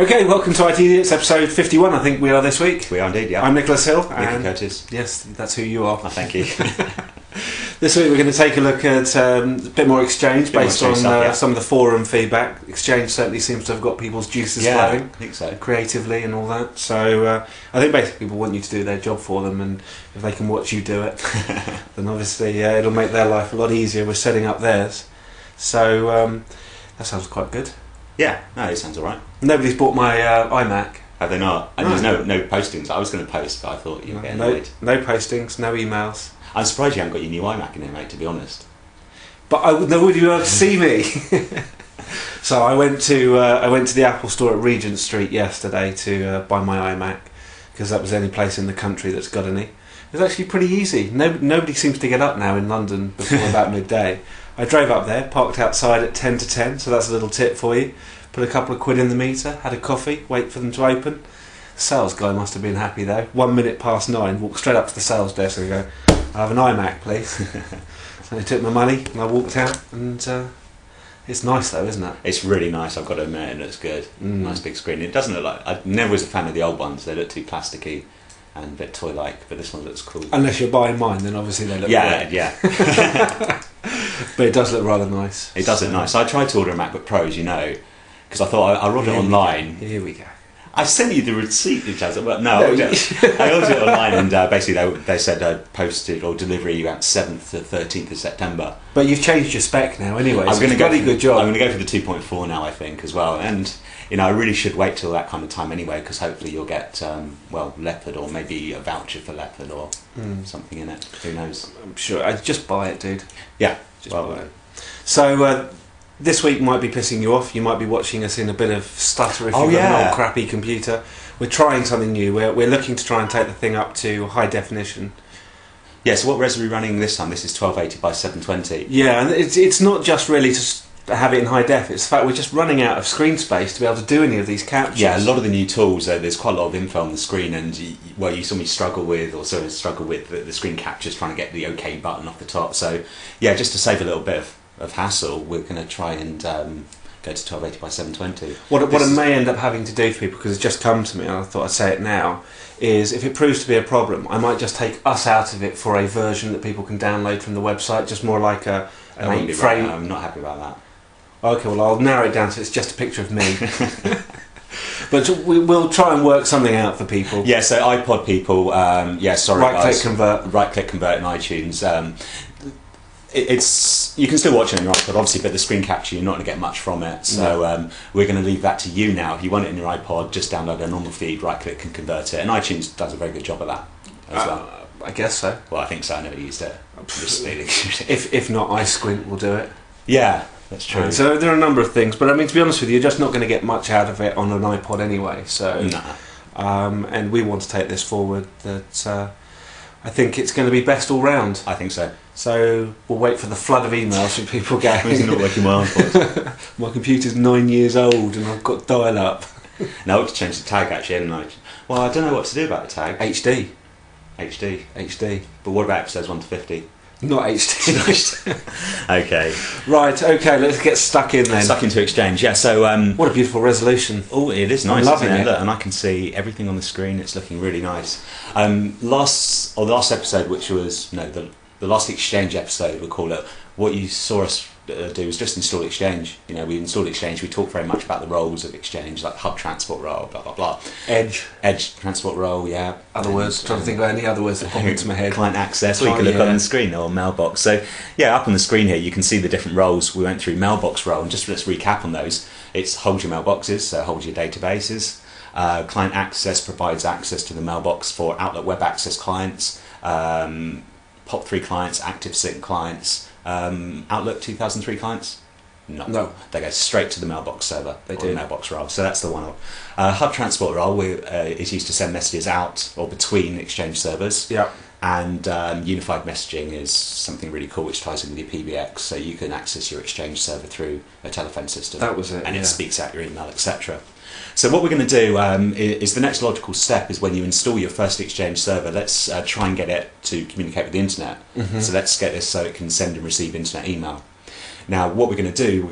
Okay, welcome to IT Idiots, episode 51, I think we are this week. We are indeed, yeah. I'm Nicholas Hill. Nicky Curtis. Yes, that's who you are. Oh, thank you. This week we're going to take a look at a bit more Exchange based on some of the forum feedback. Exchange certainly seems to have got people's juices flowing. I think so. Creatively and all that. So I think basically people want you to do their job for them, and if they can watch you do it, then obviously it'll make their life a lot easier with setting up theirs. So that sounds quite good. Yeah, no, it sounds alright. Nobody's bought my iMac. Have they not? And there's no postings. I was going to post, but I thought you'd get annoyed. No postings, no emails. I'm surprised you haven't got your new iMac in there, mate, to be honest. But nobody would be able to see me. So I went to the Apple store at Regent Street yesterday to buy my iMac, because that was the only place in the country that's got any. It was actually pretty easy. Nobody seems to get up now in London before about midday. I drove up there, parked outside at 10 to 10, so that's a little tip for you. Put a couple of quid in the meter, had a coffee, wait for them to open. The sales guy must have been happy though. 1 minute past 9, walked straight up to the sales desk and go, "I have an iMac, please." So they took my money and I walked out, and it's nice though, isn't it? It's really nice, I've got to admit, it looks good. Nice big screen. It doesn't look like... I never was a fan of the old ones, they look too plasticky and a bit toy-like, but this one looks cool. Unless you're buying mine, then obviously they look great. Yeah. But it does look rather nice. It does look nice. I tried to order a MacBook Pro, as you know, because I thought I ordered it online. Here we go. I sent you the receipt, but no. I ordered it online, and basically they said posted or delivery about 7th to 13th of September. But you've changed your spec now anyway, I'm so going to a good job. I'm going to go for the 2.4 now, I think, as well. And I really should wait till that kind of time anyway, because hopefully you'll get Leopard, or maybe a voucher for Leopard or something in it. Who knows? I'm sure. I'd just buy it, dude. Yeah, just buy it. So this week might be pissing you off. You might be watching us in a bit of stutter if you've got an old crappy computer. We're trying something new. We're looking to try and take the thing up to high definition. Yeah, so what res are we running this time? This is 1280 by 720. Yeah, and it's not just really to have it in high def. It's the fact we're just running out of screen space to be able to do any of these captures. Yeah, a lot of the new tools, there's quite a lot of info on the screen, and you saw me struggle with the screen captures, trying to get the OK button off the top. So yeah, just to save a little bit of hassle, we're going to try and go to 1280 by 720. What I may end up having to do for people, because it's just come to me and I thought I'd say it now, is if it proves to be a problem, I might just take us out of it for a version that people can download from the website, just more like an 8-frame. I'm not happy about that. Okay, well I'll narrow it down so it's just a picture of me. But we'll try and work something out for people. Yeah, so iPod people, sorry guys. Right-click convert in iTunes. You can still watch it on your iPod, obviously, but the screen capture, you're not going to get much from it. So we're going to leave that to you now. If you want it in your iPod, just download a normal feed, right-click and convert it. And iTunes does a very good job of that as well. I guess so. Well, I think so. I never used it. If not, iSquint will do it. Yeah, that's true. So there are a number of things, but I mean, to be honest with you, you're just not going to get much out of it on an iPod anyway. So, and we want to take this forward. That I think it's going to be best all round. I think so. So we'll wait for the flood of emails from people going. It's not working my iPod. My computer's 9 years old and I've got dial-up. Now I have to change the tag actually, haven't I? Well, I don't know what to do about the tag. HD. But what about episodes 1 to 50? Not HD. Okay. Right, okay, let's get stuck in then. Stuck into Exchange, yeah. So what a beautiful resolution. Oh, it is nice, I'm loving isn't it. Look, and I can see everything on the screen. It's looking really nice. The last episode, which was the last Exchange episode, we'll call it. What you saw us do was just install Exchange. We installed Exchange. We talked very much about the roles of Exchange, like hub transport role, blah blah blah. Edge transport role, yeah. Other words. Trying to think of any other words that pop into my head. Client access. Well, you can look on the screen or mailbox. So yeah, up on the screen here, you can see the different roles. We went through mailbox role, and just let's recap on those. It's hold your mailboxes, so hold your databases. Client access provides access to the mailbox for Outlook Web Access clients. POP3 clients, ActiveSync clients, Outlook 2003 clients? No. They go straight to the mailbox server. They do. The mailbox role. So that's the one. Hub transport role is used to send messages out or between Exchange servers. Yeah. And unified messaging is something really cool which ties in with your PBX, so you can access your Exchange server through a telephone system. That was it. And it speaks out your email, etc. So what we're going to do is the next logical step is when you install your first Exchange server, let's try and get it to communicate with the internet. So let's get this so it can send and receive internet email. Now what we're going to do, we're going to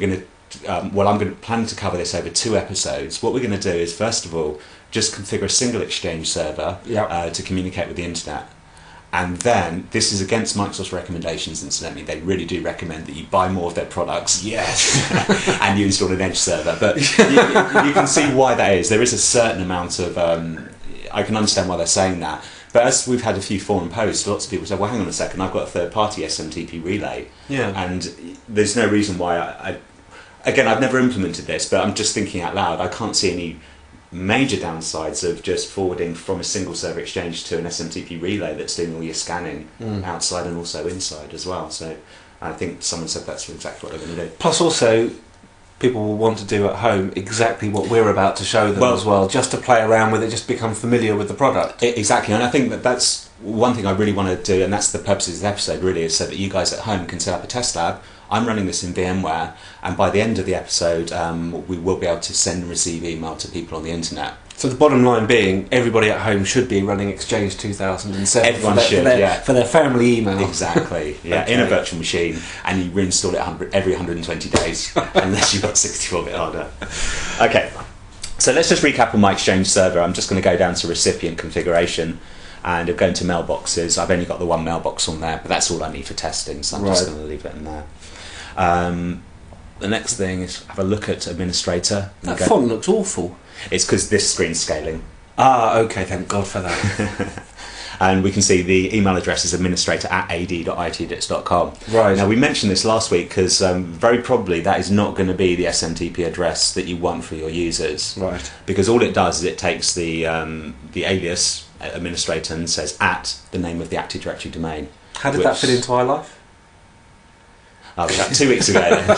well, I'm going to plan to cover this over 2 episodes. What we're going to do is, first of all, just configure a single Exchange server to communicate with the internet. And then, this is against Microsoft's recommendations, incidentally. They really do recommend that you buy more of their products. Yes. And you install an Edge server. But you can see why that is. There is a certain amount of... I can understand why they're saying that. But as we've had a few forum posts, lots of people say, well, hang on a second, I've got a third-party SMTP relay. Yeah. And there's no reason why Again, I've never implemented this, but I'm just thinking out loud. I can't see any major downsides of just forwarding from a single server Exchange to an SMTP relay that's doing all your scanning outside and also inside as well. So I think someone said that's exactly what they're going to do. Plus also, people will want to do at home exactly what we're about to show them as well, just to play around with it, just become familiar with the product. Exactly, and I think that's one thing I really want to do, and that's the purpose of this episode really, is so that you guys at home can set up a test lab. I'm running this in VMware, and by the end of the episode, we will be able to send and receive email to people on the internet. So the bottom line being, everybody at home should be running Exchange 2007 Everyone for their family email. Exactly, yeah, in a virtual machine, and you reinstall it every 120 days, unless you've got 64-bit hardware. Okay, so let's just recap on my Exchange server. I'm just going to go down to recipient configuration, and go into mailboxes. I've only got the one mailbox on there, but that's all I need for testing, so I'm just going to leave it in there. The next thing is have a look at administrator. That font looks awful. It's because this screen's scaling. Ah, okay, thank God for that. And we can see the email address is administrator@ad.itdits.com. Right. Now, we mentioned this last week because very probably that is not going to be the SMTP address that you want for your users. Right. Because all it does is it takes the alias administrator and says @ the name of the Active Directory domain. How did that fit into our life? Oh, about 2 weeks ago.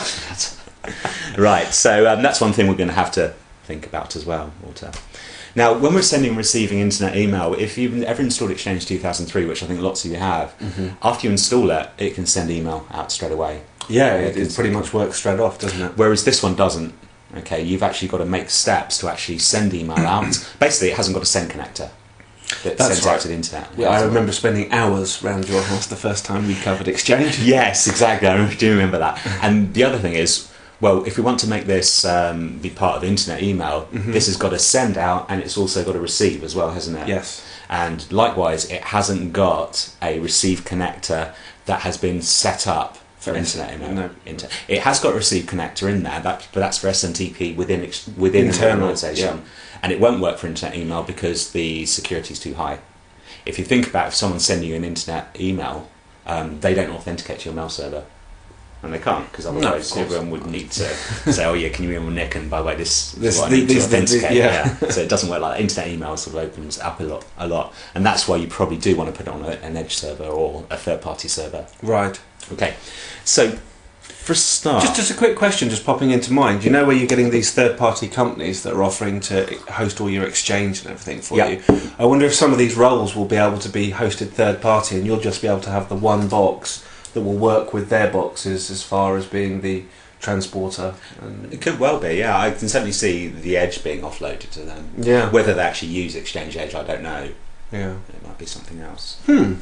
Right, so that's one thing we're going to have to think about as well, Walter. Now, when we're sending and receiving internet email, if you've ever installed Exchange 2003, which I think lots of you have, after you install it, it can send email out straight away. Yeah, it pretty much works straight off, doesn't it? Whereas this one doesn't. Okay, you've actually got to make steps to actually send email out. Basically, it hasn't got a send connector that sends out to the internet. Yeah, I remember spending hours around your house the first time we covered Exchange. Yes, exactly. I do remember that. And the other thing is, well, if we want to make this be part of internet email, this has got to send out and it's also got to receive as well, hasn't it? Yes. And likewise, it hasn't got a receive connector that has been set up for internet email. No. It has got a receive connector in there, but that's for SMTP within internal an organisation. And it won't work for internet email because the security is too high. If you think about if someone's sending you an internet email, they don't authenticate to your mail server. And they can't, because otherwise everyone would need to say, oh yeah, can you email Nick, and by the way, this is what I need to authenticate. So it doesn't work like that. Internet email sort of opens up a lot. And that's why you probably do want to put it on an Edge server or a third-party server. Right. Okay, so for a start... Just a quick question just popping into mind. Do you know where you're getting these third-party companies that are offering to host all your Exchange and everything for you? I wonder if some of these roles will be able to be hosted third-party and you'll just be able to have the one box that will work with their boxes as far as being the transporter. It could well be, yeah. I can certainly see the Edge being offloaded to them. Yeah. Whether they actually use Exchange Edge, I don't know. Yeah. It might be something else.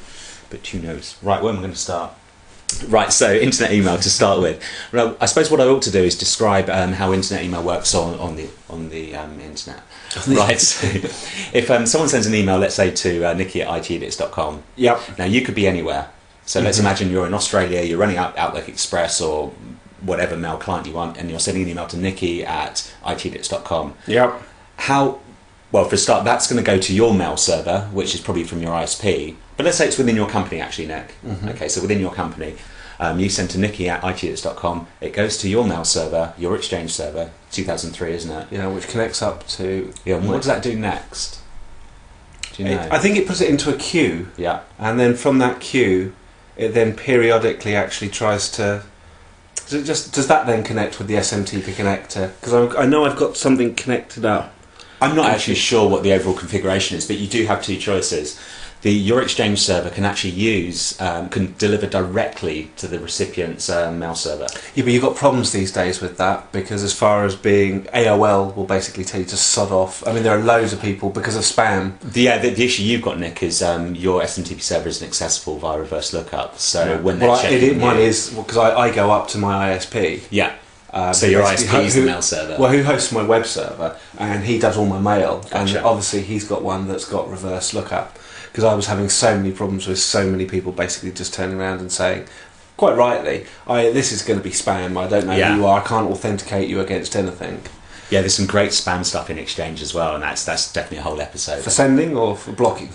But who knows? Right, where am I going to start? Right, so internet email to start with. Well, I suppose what I ought to do is describe how internet email works on the internet. Right, so if someone sends an email, let's say to Nicky@itedits.com. Yep. Now, you could be anywhere. So let's imagine you're in Australia, you're running Outlook Express or whatever mail client you want, and you're sending an email to Nicky@itedits.com. Yep. Well, for a start, that's going to go to your mail server, which is probably from your ISP. But let's say it's within your company, actually, Nick. Okay, so within your company, you send to Nicky@itedits.com. It goes to your mail server, your Exchange server, 2003, isn't it? Yeah, which connects up to... Yeah, and what does that do next? Do you know? I think it puts it into a queue. Yeah. And then from that queue, it then periodically actually tries to... Does that then connect with the SMTP connector? Because I know I've got something connected up. I'm not actually sure what the overall configuration is, but you do have two choices. Your Exchange server can actually can deliver directly to the recipient's mail server. Yeah, but you've got problems these days with that, because as far as being... AOL will basically tell you to sod off. I mean, there are loads of people because of spam. The issue you've got, Nick, is your SMTP server isn't accessible via reverse lookup. So when they're checking... Mine is, because I go up to my ISP. Yeah. So your basically ISP is the mail server. Well, who hosts my web server, and he does all my mail. Gotcha. And obviously he's got one that's got reverse lookup, because I was having so many problems with so many people basically just turning around and saying, quite rightly, this is going to be spam, I don't know who you are, I can't authenticate you against anything. Yeah, there's some great spam stuff in Exchange as well, and that's definitely a whole episode. For sending or for blocking?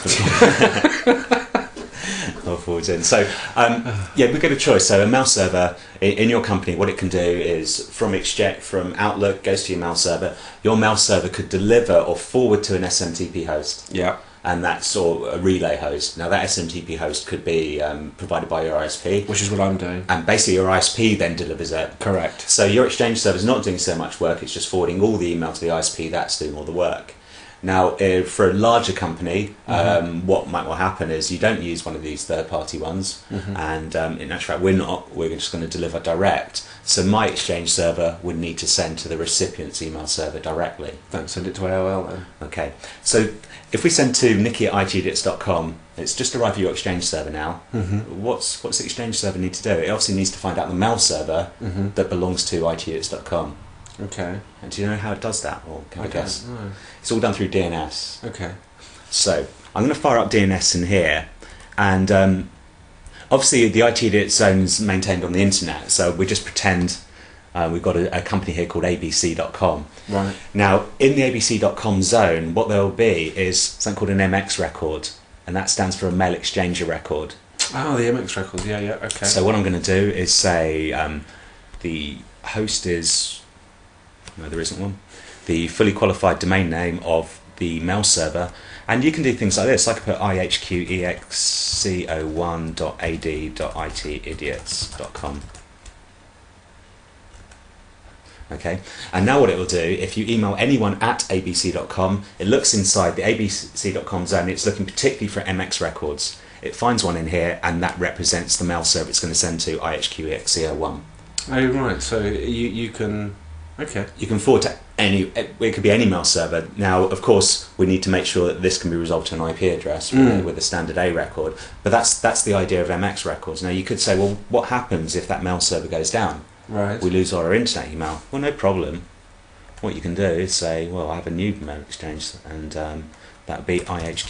Or forwards in. So, we've got a choice. So a mail server in your company, what it can do is from Outlook goes to your mail server. Your mail server could deliver or forward to an SMTP host. Yeah. And that's or a relay host. Now that SMTP host could be provided by your ISP, which is what I'm doing. And basically your ISP then delivers it. Correct. So your Exchange server is not doing so much work; it's just forwarding all the email to the ISP. That's doing all the work. Now, for a larger company, what might well happen is you don't use one of these third-party ones, and in actual fact, we're just going to deliver direct. So my Exchange server would need to send to the recipient's email server directly. Don't send it to AOL then. Okay, so if we send to nicky@itedits.com, it's just arrived at your Exchange server now. What's the Exchange server need to do? It obviously needs to find out the mail server that belongs to itedits.com. Okay. And do you know how it does that, or can I guess? No. It's all done through DNS. Okay. So I'm going to fire up DNS in here, and obviously the IT Idiot Zone's maintained on the internet, so we just pretend we've got a company here called abc.com. Right. Now, in the abc.com zone, what there will be is something called an MX record, and that stands for a mail exchanger record. Oh, the MX records, yeah, okay. So what I'm going to do is say the host is... No, there isn't one. The fully qualified domain name of the mail server, and you can do things like this. I could put ihqexco1.ad.itidiots.com. Okay, and now what it will do, if you email anyone at abc.com, it looks inside the abc.com zone. It's looking particularly for MX records. It finds one in here, and that represents the mail server it's going to send to ihqexco1. Oh, right. So you can. Okay. You can forward to it could be any mail server. Now, of course, we need to make sure that this can be resolved to an IP address with a standard A record, but that's the idea of MX records. Now, you could say, well, what happens if that mail server goes down? Right. We lose our internet email. Well, no problem. What you can do is say, well, I have a new mail exchange, and that would be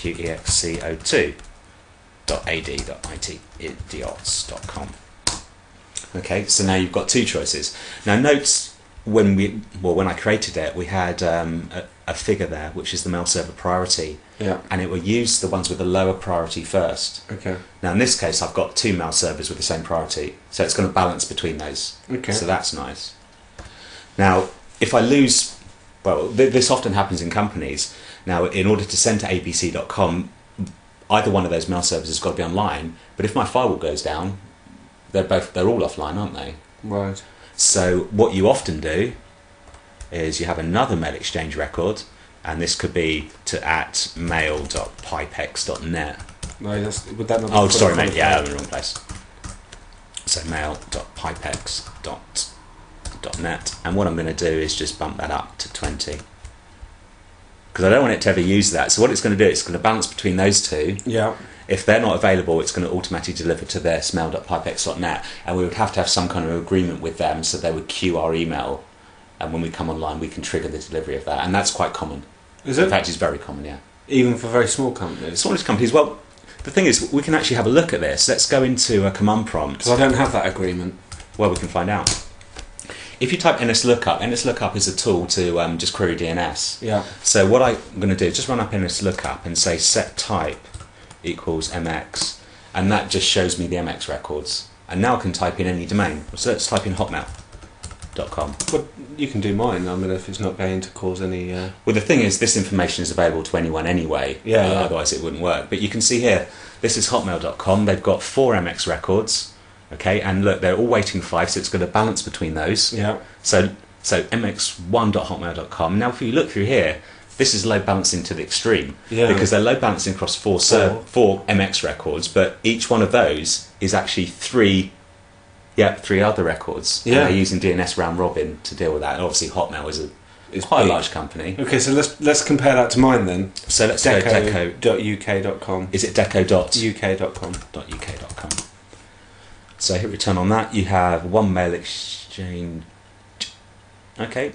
ihqexco2.ad.itidiots.com. Okay, so now you've got two choices. Now, notes... When I created it, we had a figure there, which is the mail server priority, and it will use the ones with the lower priority first. Okay. Now in this case, I've got two mail servers with the same priority, so it's going to balance between those. Okay. So that's nice. Now, if I lose, this often happens in companies. Now, in order to send to abc.com, either one of those mail servers has got to be online. But if my firewall goes down, they're all offline, aren't they? Right. So what you often do is you have another mail exchange record, and this could be to at mail.pipex.net. No, would that not be... Oh, sorry, mate. Yeah, I'm in the wrong place. So mail.pipex.net, and what I'm going to do is just bump that up to 20. Because I don't want it to ever use that. So what it's going to do, it's going to balance between those two. Yeah. If they're not available, it's going to automatically deliver to this mail.pipex.net, and we would have to have some kind of agreement with them so they would queue our email, and when we come online we can trigger the delivery of that, and that's quite common. Is it? In fact, it's very common, yeah. Even for very small companies? Smallest companies, well, the thing is, we can actually have a look at this. Let's go into a command prompt. Because I don't have that agreement. Well, we can find out. If you type NSLookup is a tool to just query DNS. Yeah. So what I'm going to do is just run up NSLookup and say set type equals MX, and that just shows me the MX records. And now I can type in any domain. So let's type in hotmail.com. But you can do mine, I mean, if it's not going to cause any... Well, the thing is, this information is available to anyone anyway, otherwise it wouldn't work. But you can see here, this is hotmail.com, they've got 4 MX records, okay, and look, they're all waiting 5, so it's going to balance between those. Yeah. So mx1.hotmail.com. Now if you look through here, this is load balancing to the extreme, because they're load balancing across 4 MX records, but each one of those is actually 3 other records. Yeah. And they're using DNS round robin to deal with that. And obviously Hotmail is quite a large company. Okay, so let's compare that to mine then. So let's go deco.uk.com. Is it deco.uk.com? uk.com. So hit return on that. You have one mail exchange. Okay.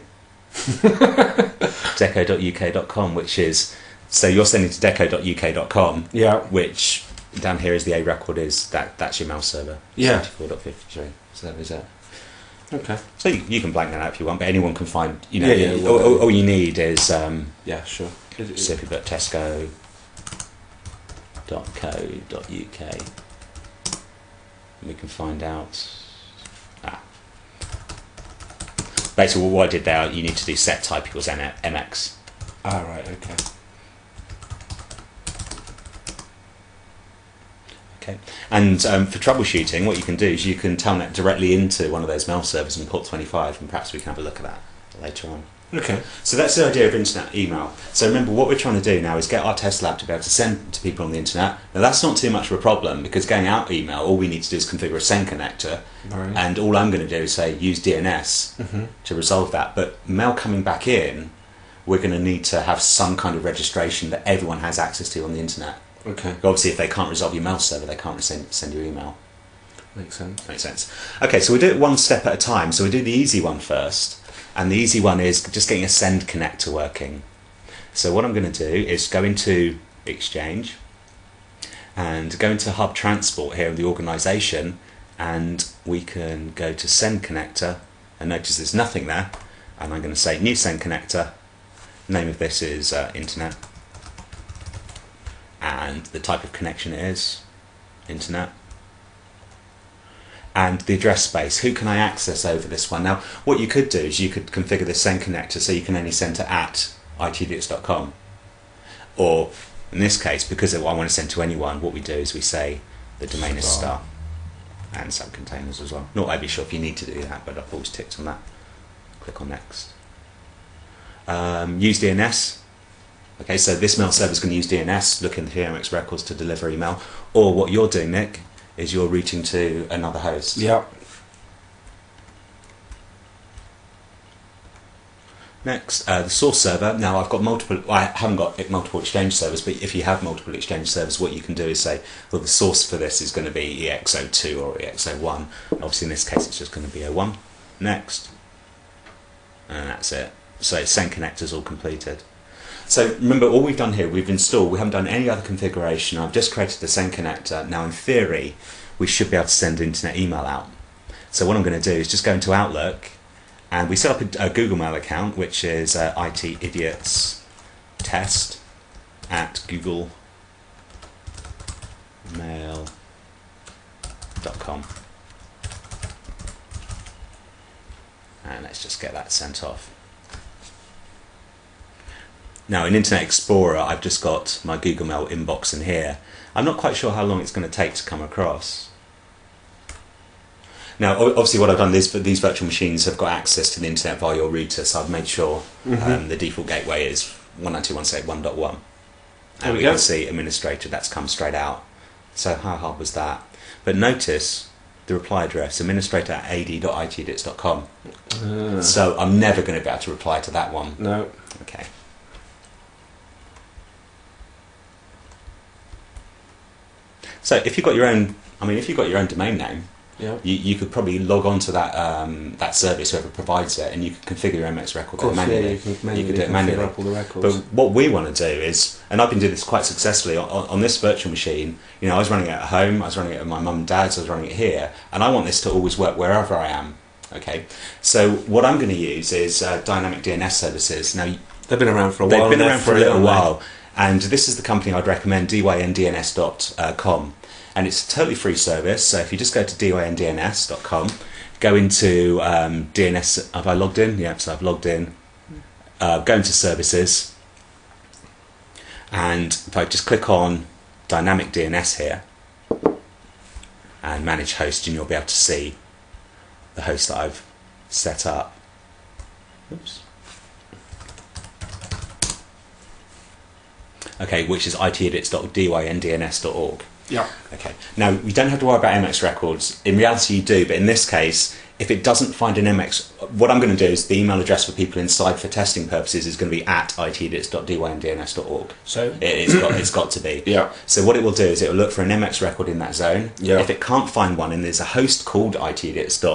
Deco.uk.com, which is, so you're sending to deco.uk.com, Yeah. which down here is the A record, is that's your mail server. Yeah. 74.53. So that is it. Okay. So you can blank that out if you want, but anyone can find, Yeah, all you need is, Yeah, sure. so if you put tesco.co.uk, we can find out. Basically, what I did there, you need to do set type equals MX. Ah, right, okay. Okay. And for troubleshooting, what you can do is you can telnet directly into one of those mail servers in port 25, and perhaps we can have a look at that later on. Okay. So that's the idea of internet email. So remember, what we're trying to do now is get our test lab to be able to send to people on the internet. Now that's not too much of a problem, because going out email, all we need to do is configure a send connector, Right. and all I'm going to do is say use DNS to resolve that. But mail coming back in, we're going to need to have some kind of registration that everyone has access to on the internet. Okay. Obviously, if they can't resolve your mail server, they can't send you email. Makes sense. Makes sense. Okay, so we do it one step at a time. So we do the easy one first. And the easy one is just getting a send connector working. So what I'm going to do is go into Exchange and go into Hub Transport here in the organisation, and we can go to send connector, and notice there's nothing there, and I'm going to say new send connector. Name of this is internet, and the type of connection is internet. And the address space, who can I access over this one? Now, what you could do is you could configure the send connector so you can only send to @itidiots.com. Or, in this case, because I want to send to anyone, what we do is we say the domain is star. And some containers as well. Not overly sure if you need to do that, but I've always ticked on that. Click on next. Use DNS. Okay, so this mail server is going to use DNS, look in the MX records to deliver email. Or what you're doing, Nick, is you're routing to another host. Yeah. Next, the source server. Now I've got multiple, I haven't got multiple Exchange servers, but if you have multiple Exchange servers, what you can do is say, well, the source for this is going to be EX02 or EX01. Obviously in this case it's just going to be 01. Next. And that's it. So send connectors all completed. So remember, all we've done here, we've installed, we haven't done any other configuration. I've just created the send connector. Now in theory, we should be able to send internet email out. So what I'm going to do is just go into Outlook, and we set up a Google Mail account, which is itidiotstest@googlemail.com. And let's just get that sent off. Now in Internet Explorer, I've just got my Google Mail inbox in here. I'm not quite sure how long it's going to take to come across. Now, obviously what I've done is these virtual machines have got access to the internet via your router, so I've made sure the default gateway is 192.168.1.1. And we can see administrator, that's come straight out. So how hard was that? But notice the reply address, administrator@ad.itidiots.com. So I'm never going to be able to reply to that one. No. Okay. So if you've got your own, if you've got your own domain name, Yeah. you could probably log on to that service, whoever provides it, and you can configure your MX record there manually. Yeah, you can do it manually. up all the records. But what we want to do is, and I've been doing this quite successfully on this virtual machine. I was running it at home, I was running it at my mum and dad's, I was running it here, and I want this to always work wherever I am. Okay, so what I'm going to use is dynamic DNS services. Now they've been around for a while. They've been around for a little while, and this is the company I'd recommend, dyndns.com. And it's a totally free service, so if you just go to dyndns.com, go into DNS, have I logged in? Yeah, so I've logged in. Go into services, and if I just click on dynamic DNS here, and manage host, and you'll be able to see the host that I've set up. Oops. Okay, which is itidiots.dyndns.org. Yeah. Okay. Now, you don't have to worry about MX records. In reality, you do, but in this case, if it doesn't find an MX, what I'm going to do is the email address for people inside for testing purposes is going to be @itidiots.dyndns.org. So it's got to be. Yeah. So what it will do is it will look for an MX record in that zone. Yeah. If it can't find one, and there's a host called itidiots.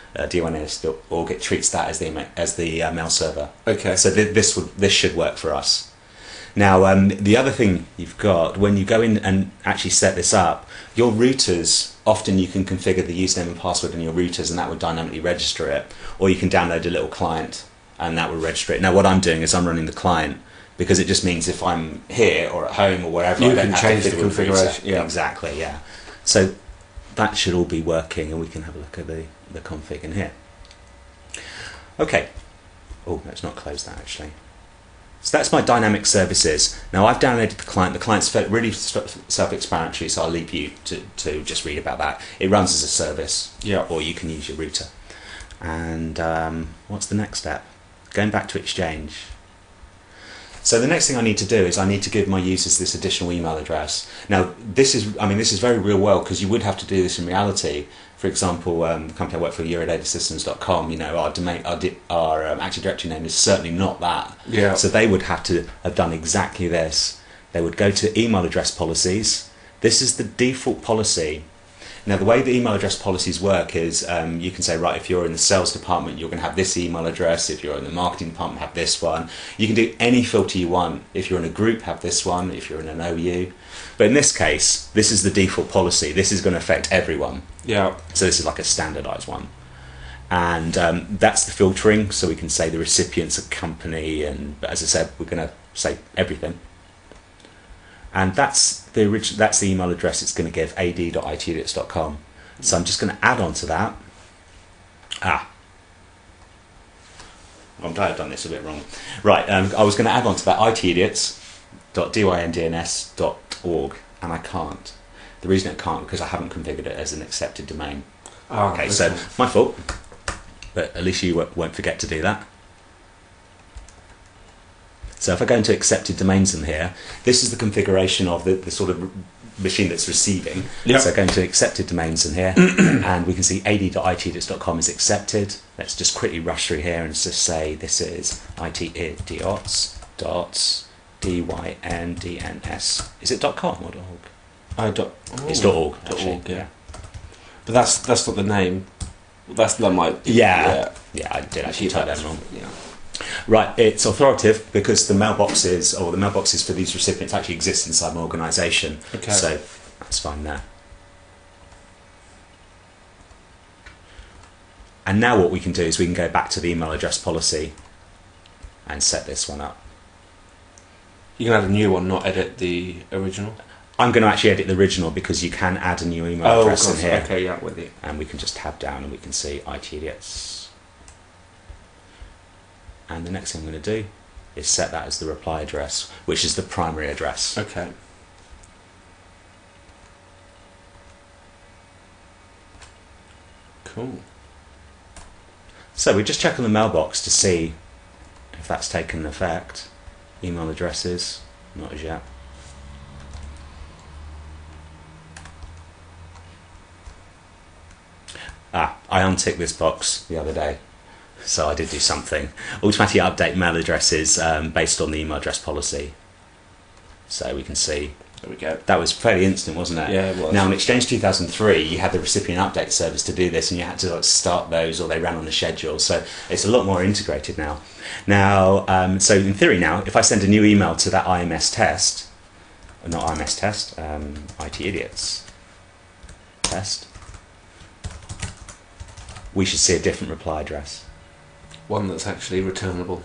DYNDNS.org, it treats that as the mail server. Okay. So this should work for us. Now, the other thing you've got, when you go in and actually set this up, your routers, often you can configure the username and password in your routers and that would dynamically register it. Or you can download a little client and that will register it. Now, what I'm doing is I'm running the client because it just means if I'm here or at home or wherever, you I don't can have change to the fiddle with configuration. router. Yeah. Exactly, yeah. So that should all be working and we can have a look at the config in here. Okay. Oh, let's not close that actually. So that's my dynamic services. Now I've downloaded the client. The client's really self-explanatory, so I'll leave you to just read about that. It runs as a service, Yeah. or you can use your router. And what's the next step? Going back to Exchange. So the next thing I need to do is I need to give my users this additional email address. Now this is very real world because you would have to do this in reality. For example, the company I work for, EurodataSystems.com, our domain, our Active Directory name is certainly not that. Yeah. So they would have to have done exactly this. They would go to email address policies. This is the default policy. Now, the way the email address policies work is you can say, right, if you're in the sales department, you're going to have this email address. If you're in the marketing department, have this one. You can do any filter you want. If you're in a group, have this one. If you're in an OU. But in this case, this is the default policy. This is going to affect everyone. Yeah. So this is like a standardized one. And that's the filtering. So we can say the recipient's a company. And as I said, we're going to say everything. And that's the email address it's going to give, ad.itidiots.com. So I'm just going to add on to that. I'm glad I've done this a bit wrong. Right, I was going to add on to that itidiots.dyndns.org, and I can't. The reason I can't because I haven't configured it as an accepted domain. Oh, Okay, so my fault, but at least you won't forget to do that. So if I go into accepted domains in here, this is the configuration of the sort of machine that's receiving. Yep. So go into accepted domains in here, and we can see ad.itidiots.com is accepted. Let's just quickly rush through here and just say this is itidiots.dynds. Is it .com or .org? It's .org. Actually. .org, yeah. But that's not the name. That's not my... Yeah, I did actually type that wrong. Yeah. Right, it's authoritative because the mailboxes for these recipients actually exist inside my organisation. Okay. So that's fine there. And now what we can do is we can go back to the email address policy and set this one up. You can add a new one, not edit the original. I'm going to actually edit the original because you can add a new email address in here. Okay, yeah, with you. And we can just tab down and we can see IT idiots. And the next thing I'm going to do is set that as the reply address, which is the primary address. Okay. Cool. So we just check on the mailbox to see if that's taken effect. Email addresses, not as yet. I unticked this box the other day. So I did do something. Automatically update mail addresses based on the email address policy. So we can see. There we go. That was fairly instant, wasn't it? Yeah, it was. Now in Exchange 2003, you had the recipient update service to do this, and you had to start those, or they ran on a schedule. So it's a lot more integrated now. Now, so in theory now, if I send a new email to that IMS test, not IMS test, IT idiots test, we should see a different reply address. One that's actually returnable.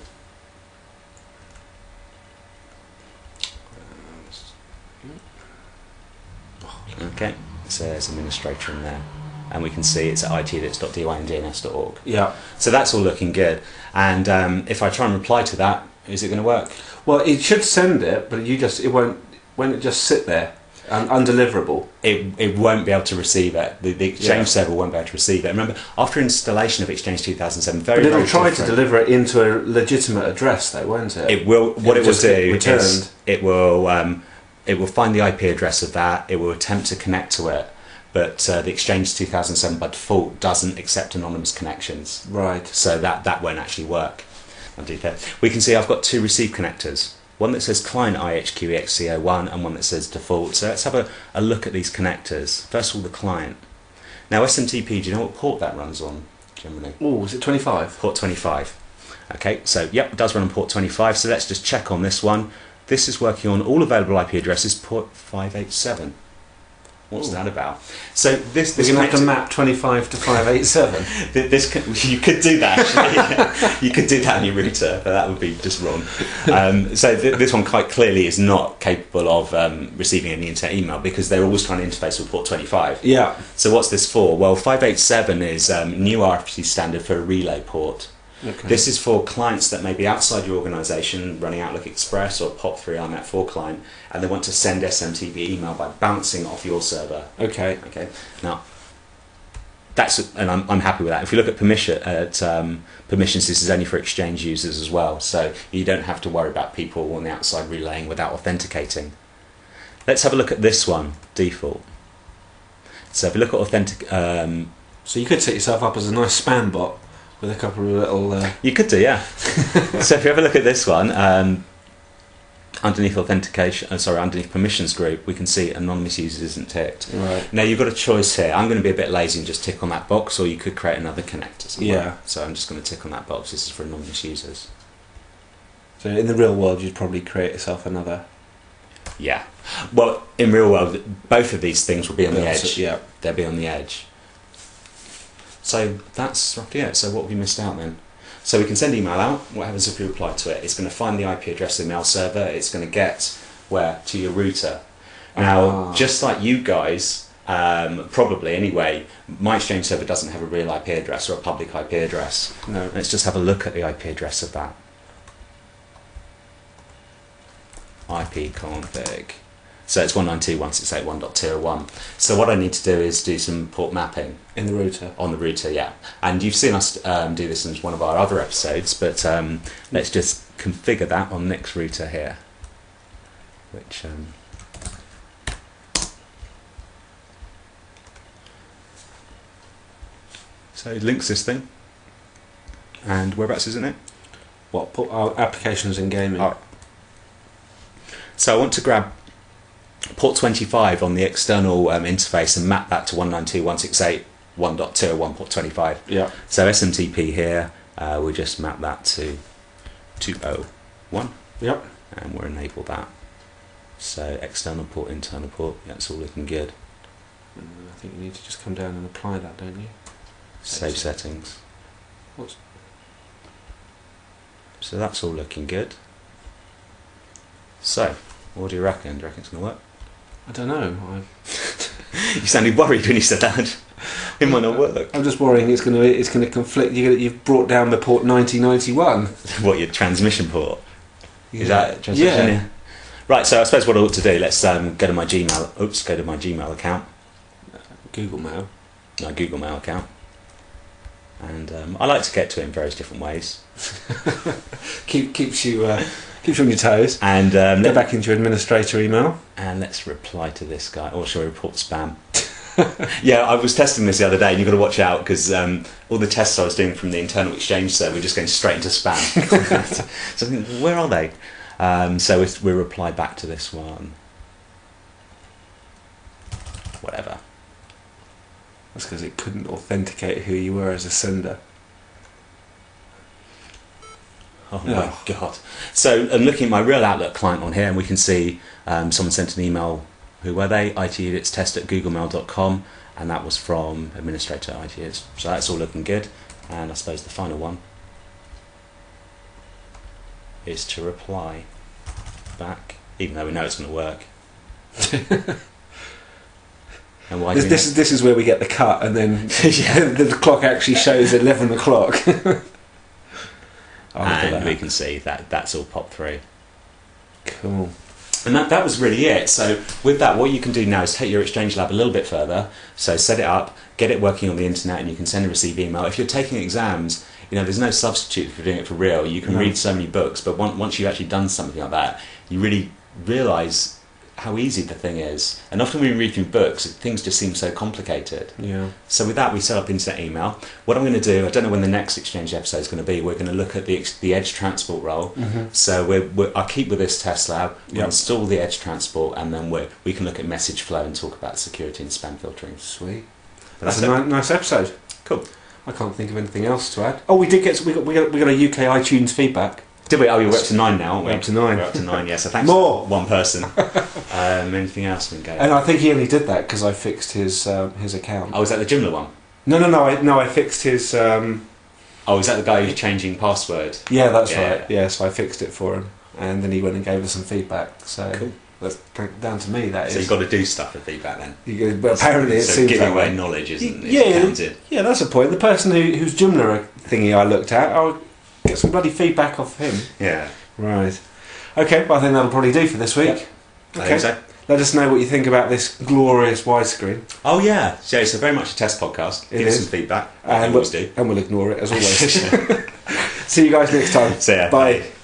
Okay, so there's administrator in there, and we can see it's at itidiots.dynds.org. Yeah. So that's all looking good. And if I try and reply to that, is it going to work? Well, it should send it, but it won't just sit there and undeliverable. It won't be able to receive it. The Exchange server won't be able to receive it. Remember, after installation of Exchange 2007, But it'll try to deliver it into a legitimate address, though, won't it? It will. What it will do is it will find the IP address of that. It will attempt to connect to it, but the Exchange 2007 by default doesn't accept anonymous connections. Right. So that won't actually work. I'll do that. We can see I've got two receive connectors. One that says client IHQEXC01 and one that says default. So let's have a look at these connectors. First of all, the client. Now SMTP, do you know what port that runs on? generally. Oh, is it 25? Port 25. Okay, so yep, it does run on port 25. So let's just check on this one. This is working on all available IP addresses, port 587. What's that about? So this We're going to have to map 25 to 587. You could do that actually. You could do that on your router, but that would be just wrong. So this one quite clearly is not capable of receiving any internet email because they're always trying to interface with port 25. Yeah. So what's this for? Well, 587 is new RFC standard for a relay port. Okay. This is for clients that may be outside your organisation running Outlook Express or POP3 IMAP4 client, and they want to send SMTP email by bouncing off your server. Okay. Okay. Now, and I'm happy with that. If you look at permissions, this is only for Exchange users as well, so you don't have to worry about people on the outside relaying without authenticating. Let's have a look at this one, default. So if you look at so you could set yourself up as a nice spam bot with a couple of little... You could do, yeah. So if you have a look at this one, underneath underneath permissions group, we can see anonymous users isn't ticked. Right. Now you've got a choice here. I'm going to be a bit lazy and just tick on that box, or you could create another connector somewhere. Yeah. So I'm just going to tick on that box. This is for anonymous users. So in the real world, you'd probably create yourself another... Yeah. Well, in real world, both of these things will be on the Yeah, edge. so- yeah. They'll be on the edge. So that's roughly it. So what have we missed out then? So we can send email out. What happens if we reply to it? It's going to find the IP address of the mail server. It's going to get to your router. Now, just like you guys, probably anyway, my Exchange server doesn't have a real IP address or a public IP address. No. Let's just have a look at the IP address of that. IP config. So it's 192.168.1.201. So what I need to do is do some port mapping. In the router? On the router, yeah. And you've seen us do this in one of our other episodes, but let's just configure that on Nick's router here. Which... So it links this thing. And whereabouts isn't it? What? Applications in gaming? Oh. So I want to grab port 25 on the external interface and map that to 192.168.1.201 port 25. Yeah. So SMTP here, we just map that to 201. Yep. And we'll enable that. So external port, internal port, that's all looking good. I think you need to just come down and apply that, don't you? Save settings. So that's all looking good. So, what do you reckon? Do you reckon it's going to work? I don't know. You sounded worried when you said that. It might not work. I'm just worrying it's going to conflict. You've brought down the port 9091. What, your transmission port? Yeah. Is that transmission? Yeah. Right. So I suppose what I ought to do. Let's go to my Gmail. Oops. Go to my Gmail account. Google Mail. My Google Mail account. And I like to get to it in various different ways. keeps you on your toes. And get back into your administrator email. And let's reply to this guy. Or shall we report spam? Yeah, I was testing this the other day, and you've got to watch out because all the tests I was doing from the internal Exchange server were just going straight into spam. So I think, where are they? So we reply back to this one. Whatever. That's because it couldn't authenticate who you were as a sender. Oh my god. So I'm looking at my real Outlook client on here, and we can see someone sent an email. Who were they? iteditstest@googlemail.com, and that was from administrator IT. So that's all looking good. And I suppose the final one is to reply back, even though we know it's going to work. And why this is where we get the cut, and then the clock actually shows 11 o'clock. And we can see that that's all popped through. Cool. And that was really it. So with that, what you can do now is take your Exchange Lab a little bit further. So set it up, get it working on the internet, and you can send and receive email. If you're taking exams, there's no substitute for doing it for real. You can read so many books, but once you've actually done something like that, you really realise how easy the thing is. And often when we read through books, things just seem so complicated. Yeah. So with that, we set up internet email. What I'm going to do, I don't know when the next Exchange episode is going to be. We're going to look at the Edge transport role. Mm-hmm. So I'll keep with this test lab. We'll install the Edge transport, and then we can look at message flow and talk about security and spam filtering. Sweet. That's a nice episode. Cool. I can't think of anything else to add. Oh, we did we got a UK iTunes feedback. Did we? Oh, we're up to 9 now, aren't we? We're up to 9. We're up to 9, yes. So thanks More. to one person. Anything else we can go? And I think he only did that because I fixed his account. Oh, was that the Joomla one? No. I fixed his. Oh, is that the guy who's changing password? Yeah, that's Yeah. right. Yeah, so I fixed it for him, and then he went and gave us some feedback. So Cool. that's down to me. That So is. you've got to do stuff for feedback then. But apparently, it so seems giving that away way. knowledge isn't Yeah, counted. yeah, that's a point. The person whose Joomla thingy I looked at, I'll get some bloody feedback off him. Yeah. Right. Okay, well, I think that'll probably do for this week. Yep. I think so. Let us know what you think about this glorious widescreen. Oh yeah, so it's very much a test podcast. It Give us is. some feedback. And we always do. And we'll ignore it as always. See you guys next time. See ya. Bye.